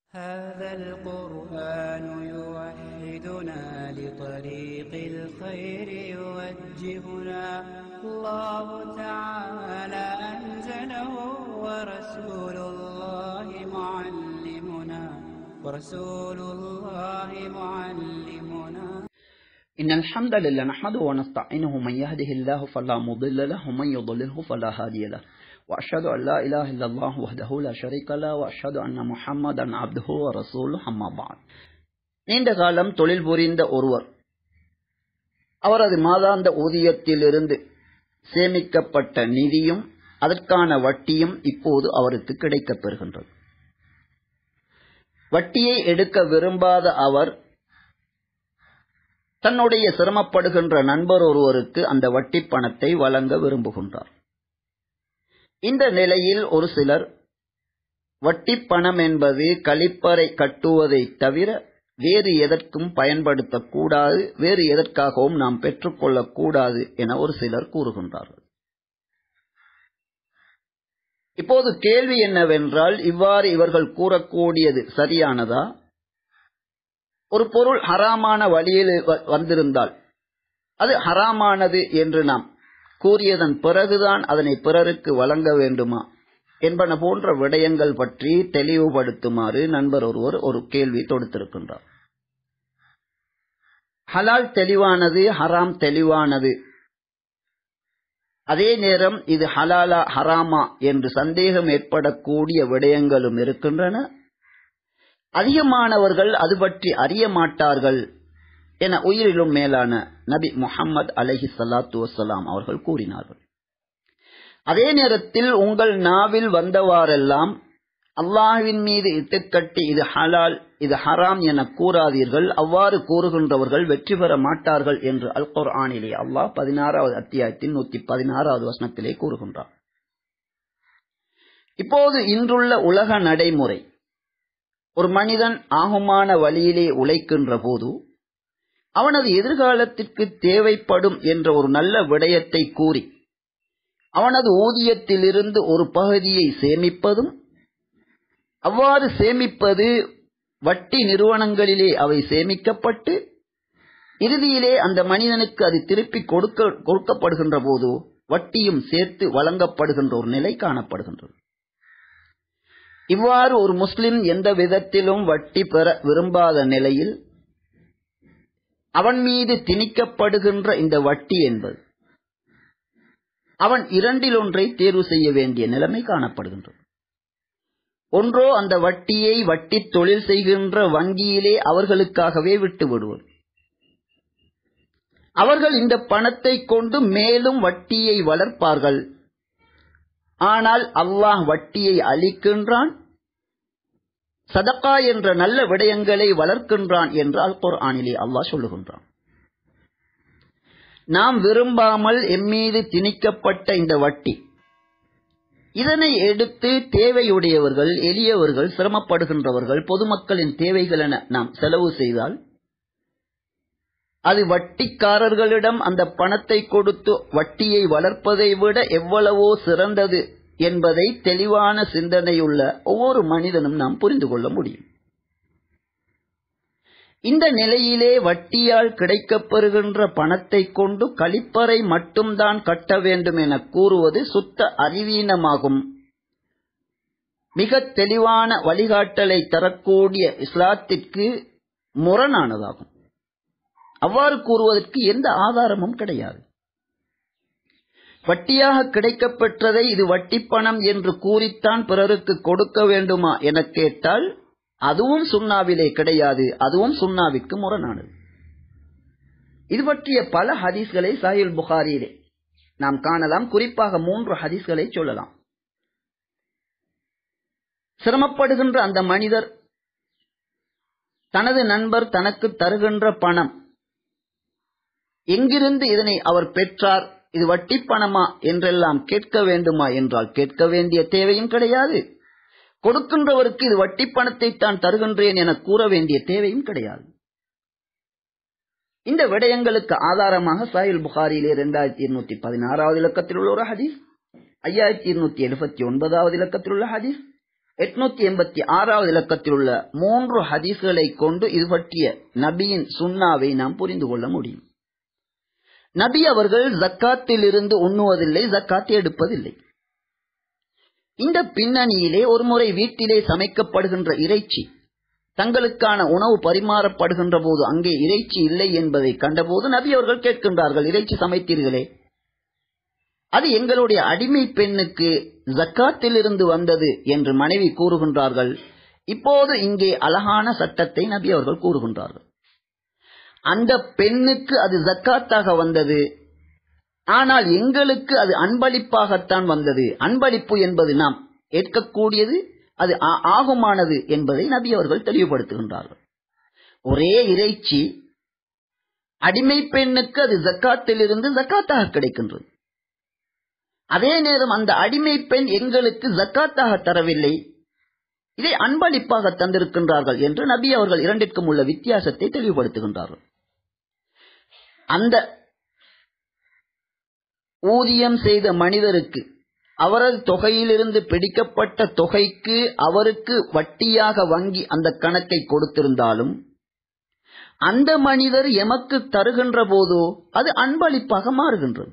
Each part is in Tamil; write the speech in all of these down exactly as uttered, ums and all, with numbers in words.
هذا القرآن يوحدنا لطريق الخير يوجهنا الله تعالى أنزله ورسول الله معلمنا ورسول الله معلمنا إن الحمد لله نحمده ونستعينه من يهده الله فلا مضل له ومن يضلله فلا هادي له وأشهد أن لا إله إلا الله وحده لا شريك له وأشهد أن محمدا عبده ورسوله أما بعد. நீண்ட காலம் தொழில் புரிந்த ஒருவர் அவரது மாதாந்த ஊதியத்திலிருந்து சேமிக்கப்பட்ட நிதியும் அதற்கான வட்டியும் இப்போது அவருக்கு கிடைக்கப் பெறுகின்றது. வட்டியை எடுக்க விரும்பாத அவர் தன்னுடைய சிரமப்படுகின்ற நண்பர் ஒருவருக்கு அந்த வட்டி பணத்தை வழங்க விரும்புகின்றார். இந்த நிலையில் ஒரு சிலர் வட்டி பணம் என்பது கழிப்பறை கட்டுவதை தவிர வேறு எதற்கும் பயன்படுத்தக்கூடாது, வேறு எதற்காகவும் நாம் பெற்றுக்கொள்ளக்கூடாது என ஒரு சிலர் கூறுகின்றார்கள். இப்போது கேள்வி என்னவென்றால், இவ்வாறு இவர்கள் கூறக்கூடியது சரியானதா? ஒரு பொருள் ஹராமான வழியில் வந்திருந்தால் அது ஹராமானது என்று நாம் கூறியதன் பிறகுதான் அதனை பிறருக்கு வழங்க வேண்டுமா என்பன போன்ற விடயங்கள் பற்றி தெளிவுபடுத்துமாறு நண்பர் ஒருவர் ஒரு கேள்வி தொடுத்திருக்கின்றார். ஹலால் தெளிவானது, ஹராம் தெளிவானது. அதே நேரம் இது ஹலாலா ஹராமா என்று சந்தேகம் ஏற்படக்கூடிய விடயங்களும் இருக்கின்றன. அதிகமானவர்கள் அது பற்றி அறிய மாட்டார்கள் என உயிரிலும் மேலான நபி முஹம்மது அலைஹி ஸலாத்து வஸ்ஸலாம் அவர்கள் கூறினார்கள். அதே நேரத்தில் உங்கள் நாவில் வந்தவாறெல்லாம் அல்லாஹ்வின் மீது இட்டுக்கட்டி இது ஹலால் இது ஹராம் என கூறாதீர்கள், அவ்வாறு கூறுகின்றவர்கள் வெற்றி பெற மாட்டார்கள் என்று அல் குர்ஆனிலே அல்லாஹ் பதினாறாவது அத்தியாயத்தின் நூத்தி பதினாறாவது வசனத்திலே கூறுகின்றார். இப்போது இன்றுள்ள உலக நடைமுறை, ஒரு மனிதன் ஆகுமான வழியிலே உழைக்கின்ற போது அவனது எதிர்காலத்திற்கு தேவைப்படும் என்ற ஒரு நல்ல விடயத்தை கூறி அவனது ஊதியத்திலிருந்து ஒரு பகுதியை சேமிப்பதும், அவ்வாறு சேமிப்பது வட்டி நிறுவனங்களிலே அவை சேமிக்கப்பட்டு இறுதியிலே அந்த மனிதனுக்கு அது திருப்பி கொடுக்க கொடுக்கப்படுகின்ற போது வட்டியும் சேர்த்து வழங்கப்படுகின்ற ஒரு நிலை காணப்படுகின்றது. இவ்வாறு ஒரு முஸ்லிம் எந்த விதத்திலும் வட்டி பெற விரும்பாத நிலையில் அவன் மீது திணிக்கப்படுகின்ற இந்த வட்டி என்பது அவன் இரண்டில் ஒன்றை தேர்வு செய்ய வேண்டிய நிலைமை காணப்படுகின்றது. ஒன்றோ அந்த வட்டியை வட்டி தொழில் செய்கின்ற வங்கியிலே அவர்களுக்காகவே விட்டு விடுவது. அவர்கள் இந்த பணத்தை கொண்டு மேலும் வட்டியை வளர்ப்பார்கள். ஆனால் அல்லாஹ் வட்டியை அளிக்கின்றான், சதகா என்ற நல்ல விடயங்களை வளர்க்கின்றான் என்று அல் குர்ஆனிலே அல்லாஹ் சொல்லுகின்றான். நாம் விரும்பாமல் எம்மீது திணிக்கப்பட்ட இந்த வட்டி, இதனை எடுத்து தேவையுடையவர்கள், எளியவர்கள், சிரமப்படுகின்றவர்கள், பொதுமக்களின் தேவைகள் என நாம் செலவு செய்தால் அது வட்டிக்காரர்களிடம் அந்த பணத்தை கொடுத்து வட்டியை வளர்ப்பதை விட எவ்வளவோ சிறந்தது என்பதை தெளிவான சிந்தனையுள்ள ஒவ்வொரு மனிதனும் நாம் புரிந்து கொள்ள முடியும். இந்த நிலையிலே வட்டியால் கிடைக்கப்பெறுகின்ற பணத்தை கொண்டு கழிப்பறை மட்டும்தான் கட்ட வேண்டும் என கூறுவது சுத்த அறிவீனமாகும். மிக தெளிவான வழிகாட்டலை தரக்கூடிய இஸ்லாத்திற்கு முரணானதாகும். அவ்வாறு கூறுவதற்கு எந்த ஆதாரமும் கிடையாது. வட்டியாக கிடைக்கப்பெற்றதை இது வட்டி பணம் என்று கூறித்தான் பிறருக்கு கொடுக்க வேண்டுமா என கேட்டால் அதுவும் சுன்னாவிலே கிடையாது, அதுவும் சுன்னாவிற்கு முரணானது. இது பற்றிய பல ஹதீஸ்களை சஹீஹ் புகாரியிலே நாம் காணலாம். குறிப்பாக மூன்று ஹதீஸ்களை சொல்லலாம். சிரமப்படுகின்ற அந்த மனிதர் தனது நண்பர் தனக்கு தருகின்ற பணம் எங்கிருந்து இதனை அவர் பெற்றார், இது வட்டி பணமா என்றெல்லாம் கேட்க வேண்டுமா என்றால் கேட்க வேண்டிய தேவையும் கிடையாது. கொடுக்கின்றவருக்கு இது வட்டி பணத்தை தான் தருகின்றேன் என கூற வேண்டிய தேவையும் கிடையாது. இந்த விடயங்களுக்கு ஆதாரமாக சஹீஹ் புகாரியிலே இரண்டாயிரத்தி இருநூத்தி பதினாறாவது இலக்கத்தில் உள்ள ஒரு ஹதீஸ், ஐயாயிரத்தி இருநூத்தி எழுபத்தி ஒன்பதாவது இலக்கத்தில் உள்ள ஹதீஸ், எட்நூத்தி எண்பத்தி ஆறாவது இலக்கத்தில் உள்ள மூன்று ஹதீஸ்களை கொண்டு இது பற்றிய நபியின் சுன்னாவை நாம் புரிந்து கொள்ள முடியும். நபி அவர்கள் ஜக்காத்தில் இருந்து உண்ணுவதில்லை, ஜக்காத்தை எடுப்பதில்லை. இந்த பின்னணியிலே ஒருமுறை வீட்டிலே சமைக்கப்படுகின்ற இறைச்சி தங்களுக்கான உணவு பரிமாறப்படுகின்ற போது அங்கே இறைச்சி இல்லை என்பதை கண்டபோது நபி அவர்கள் கேட்கின்றார்கள், இறைச்சி சமைத்தீர்களே, அது எங்களுடைய அடிமை பெண்ணுக்கு ஜக்காத்தில் இருந்து வந்தது என்று மனைவி கூறுகின்றார்கள். இப்போது இங்கே அழகான சட்டத்தை நபி அவர்கள் கூறுகின்றார்கள். அந்த பெண்ணுக்கு அது ஜக்காத்தாக வந்தது, ஆனால் எங்களுக்கு அது அன்பளிப்பாகத்தான் வந்தது. அன்பளிப்பு என்பது நாம் ஏற்கக்கூடியது, அது ஆகுமானது என்பதை நபி அவர்கள் தெளிவுபடுத்துகின்றார்கள். ஒரே இறைச்சி அடிமை பெண்ணுக்கு அது ஜக்காத்தில் இருந்து ஜக்காத்தாக கிடைக்கின்றது. அதே நேரம் அந்த அடிமை பெண் எங்களுக்கு ஜக்காத்தாக தரவில்லை, இதை அன்பளிப்பாக தந்திருக்கின்றார்கள் என்று நபி அவர்கள் இரண்டிற்கும் உள்ள வித்தியாசத்தை தெளிவுபடுத்துகின்றார்கள். அந்த ஊதியம் செய்த மனிதருக்கு அவரது தொகையிலிருந்து பிடிக்கப்பட்ட தொகைக்கு அவருக்கு வட்டியாக வங்கி அந்த கணக்கை கொடுத்திருந்தாலும் அந்த மனிதர் எமக்கு தருகின்ற போதோ அது அன்பளிப்பாக மாறுகின்றது.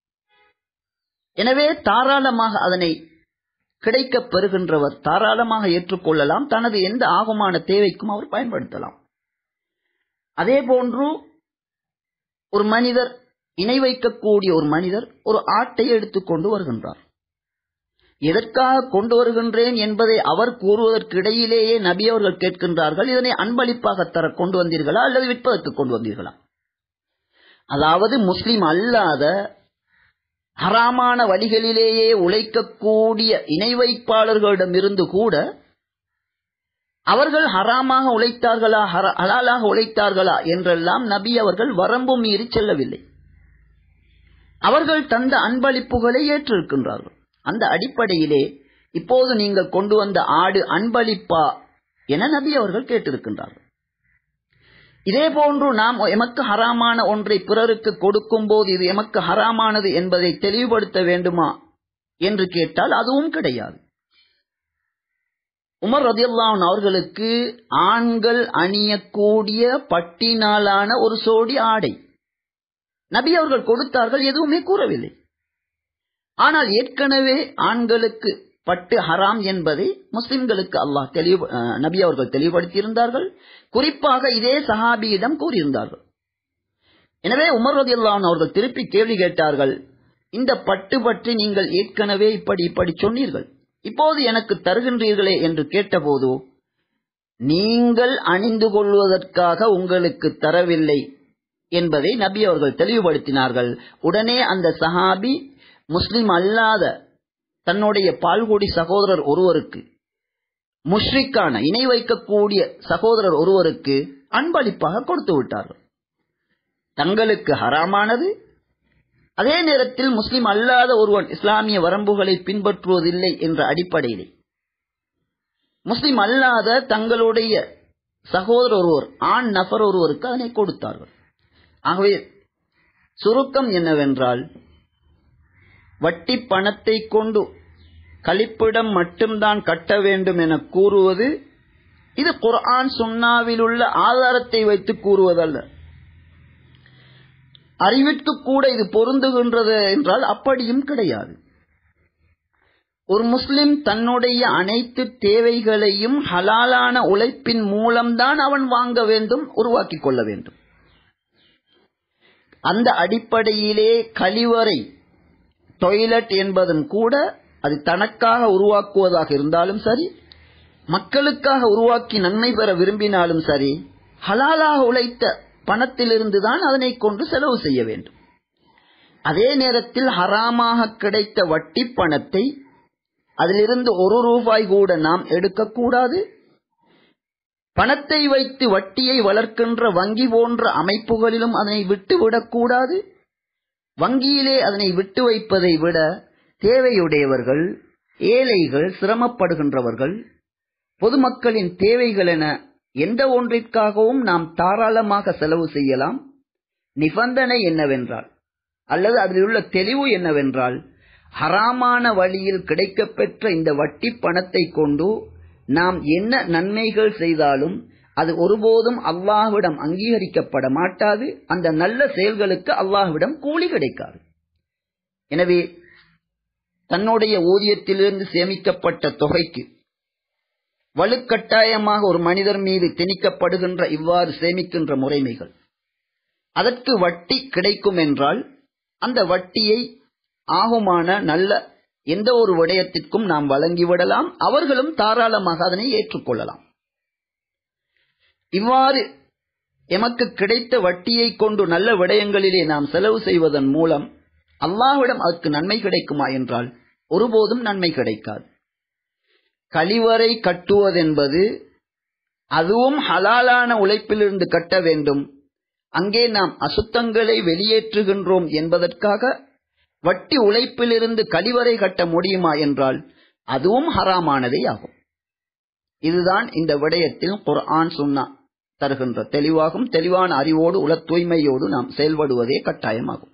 எனவே தாராளமாக அதனை கிடைக்க பெறுகின்றவர் தாராளமாக ஏற்றுக்கொள்ளலாம், தனது எந்த ஆகுமான தேவைக்கும் அவர் பயன்படுத்தலாம். அதே போன்று ஒரு மனிதர் இணை வைக்கக்கூடிய ஒரு மனிதர் ஒரு ஆட்டை எடுத்துக்கொண்டு வருகின்றார். எதற்காக கொண்டு வருகின்றேன் என்பதை அவர் கூறுவதற்கு இடையிலேயே நபி அவர்கள் கேட்கின்றார்கள், இதனை அன்பளிப்பாக தர கொண்டு வந்தீர்களா அல்லது விற்பதற்கு கொண்டு வந்தீர்களா? அதாவது முஸ்லிம் அல்லாத ஹராமான வழிகளிலேயே உழைக்கக்கூடிய இணை வைப்பாளர்களிடமிருந்து கூட அவர்கள் ஹராமாக உழைத்தார்களா ஹலாலாக உழைத்தார்களா என்றெல்லாம் நபி அவர்கள் வரம்பு மீறி செல்லவில்லை. அவர்கள் தந்த அன்பளிப்புகளை ஏற்றிருக்கின்றார்கள். அந்த அடிப்படையிலே இப்போது நீங்கள் கொண்டு வந்த ஆடு அன்பளிப்பா என நபி அவர்கள் கேட்டிருக்கின்றார்கள். இதே போன்று நாம் எமக்கு ஹராமான ஒன்றை பிறருக்கு கொடுக்கும் போது இது எமக்கு ஹராமானது என்பதை தெளிவுபடுத்த வேண்டுமா என்று கேட்டால் அதுவும் கிடையாது. உமர் ரலியல்லாஹு அன்ஹு அவர்களுக்கு ஆண்கள் அணியக்கூடிய பட்டினாலான ஒரு சோடி ஆடை நபி அவர்கள் கொடுத்தார்கள், எதுவுமே கூறவில்லை. ஆனால் ஏற்கனவே ஆண்களுக்கு பட்டு ஹராம் என்பதை முஸ்லிம்களுக்கு அல்லாஹ் தெளிவு நபி அவர்கள் தெளிவுபடுத்தியிருந்தார்கள். குறிப்பாக இதே சஹாபியிடம் கூறியிருந்தார்கள். எனவே உமர் ரலியல்லாஹு அன்ஹு அவர்கள் திருப்பி கேள்வி கேட்டார்கள், இந்த பட்டு பற்றி நீங்கள் ஏற்கனவே இப்படி இப்படி சொன்னீர்கள், இப்போது எனக்கு தருகின்றீர்களே என்று கேட்டபோது, நீங்கள் அணிந்து கொள்வதற்காக உங்களுக்கு தரவில்லை என்பதை நபி அவர்கள் தெளிவுபடுத்தினார்கள். உடனே அந்த சஹாபி முஸ்லிம் அல்லாத தன்னுடைய பால்குடி சகோதரர் ஒருவருக்கு, முஷ்ரிக்கான இணை வைக்கக்கூடிய சகோதரர் ஒருவருக்கு அன்பளிப்பாக கொடுத்து விட்டார்கள். தங்களுக்கு ஹராமானது, அதே நேரத்தில் முஸ்லிம் அல்லாத ஒருவன் இஸ்லாமிய வரம்புகளை பின்பற்றுவதில்லை என்ற அடிப்படையில் முஸ்லிம் அல்லாத தங்களுடைய சகோதரர் ஒருவர் ஆண் நபர் ஒருவருக்கு அதனை கொடுத்தார்கள். ஆகவே சுருக்கம் என்னவென்றால், வட்டி பணத்தை கொண்டு கழிப்பிடம் மட்டும்தான் கட்ட வேண்டும் என கூறுவது இது குர்ஆன் சுன்னாவில் உள்ள ஆதாரத்தை வைத்து கூறுவதல்ல. அறிவிற்கு கூட இது பொருந்துகின்றது என்றால் அப்படியும் கிடையாது. ஒரு முஸ்லிம் தன்னுடைய அனைத்து தேவைகளையும் ஹலாலான உழைப்பின் மூலம்தான் அவன் வாங்க வேண்டும், உருவாக்கிக் கொள்ள வேண்டும். அந்த அடிப்படையிலே கழிவறை டாய்லெட் என்பதும் கூட அது தனக்காக உருவாக்குவதாக இருந்தாலும் சரி, மக்களுக்காக உருவாக்கி நன்மை பெற விரும்பினாலும் சரி, ஹலாலாக உழைத்த பணத்திலிருந்து தான் அதனை கொண்டு செலவு செய்ய வேண்டும். அதே நேரத்தில் ஹராமாக கிடைத்த வட்டி பணத்தை அதிலிருந்து ஒரு ரூபாய் கூட நாம் எடுக்கக்கூடாது. பணத்தை வைத்து வட்டியை வளர்க்கின்ற வங்கி போன்ற அமைப்புகளிலும் அதனை விட்டுவிடக்கூடாது. வங்கியிலே அதனை விட்டு வைப்பதை விட தேவையுடையவர்கள், ஏழைகள், சிரமப்படுகின்றவர்கள், பொதுமக்களின் தேவைகள் என எந்த ஒன்றிற்காகவும் நாம் தாராளமாக செலவு செய்யலாம். நிபந்தனை என்னவென்றால், அல்லது அதில் உள்ள தெளிவு என்னவென்றால், ஹராமான வழியில் கிடைக்கப்பெற்ற இந்த வட்டி பணத்தை கொண்டு நாம் என்ன நன்மைகள் செய்தாலும் அது ஒருபோதும் அல்லாஹ்விடம் அங்கீகரிக்கப்பட மாட்டாது. அந்த நல்ல செயல்களுக்கு அல்லாஹ்விடம் கூலி கிடைக்காது. எனவே தன்னுடைய ஊதியத்திலிருந்து சேமிக்கப்பட்ட தொகைக்கு வலுக்கட்டாயமாக ஒரு மனிதர் மீது திணிக்கப்படுகின்ற இவ்வாறு சேமிக்கின்ற முறைமைகள், அதற்கு வட்டி கிடைக்கும் என்றால் அந்த வட்டியை ஆகுமான நல்ல எந்த ஒரு விடயத்திற்கும் நாம் வழங்கிவிடலாம். அவர்களும் தாராளமாக அதனை ஏற்றுக்கொள்ளலாம். இவ்வாறு எமக்கு கிடைத்த வட்டியை கொண்டு நல்ல விடயங்களிலே நாம் செலவு செய்வதன் மூலம் அல்லாஹ்விடம் அதற்கு நன்மை கிடைக்குமா என்றால் ஒருபோதும் நன்மை கிடைக்காது. கழிவறை கட்டுவதென்பது அதுவும் ஹலாலான உழைப்பிலிருந்து கட்ட வேண்டும். அங்கே நாம் அசுத்தங்களை வெளியேற்றுகின்றோம் என்பதற்காக வட்டி உழைப்பிலிருந்து கழிவறை கட்ட முடியுமா என்றால் அதுவும் ஹராமானதே ஆகும். இதுதான் இந்த விடயத்தில் குர்ஆன் சுன்னா தருகின்ற தெளிவாகும். தெளிவான அறிவோடு உள தூய்மையோடு நாம் செயல்படுவதே கட்டாயமாகும்.